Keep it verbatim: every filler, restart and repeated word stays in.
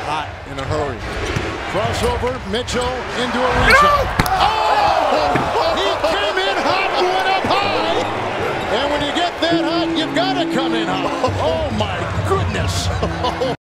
hot in a hurry. Crossover, Mitchell into a rebound. Oh! He came in hot and went up high. And when you get that hot, you've got to come in hot. Oh, my goodness.